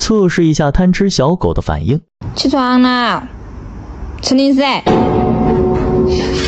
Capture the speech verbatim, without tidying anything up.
测试一下贪吃小狗的反应。 起床了，吃零食。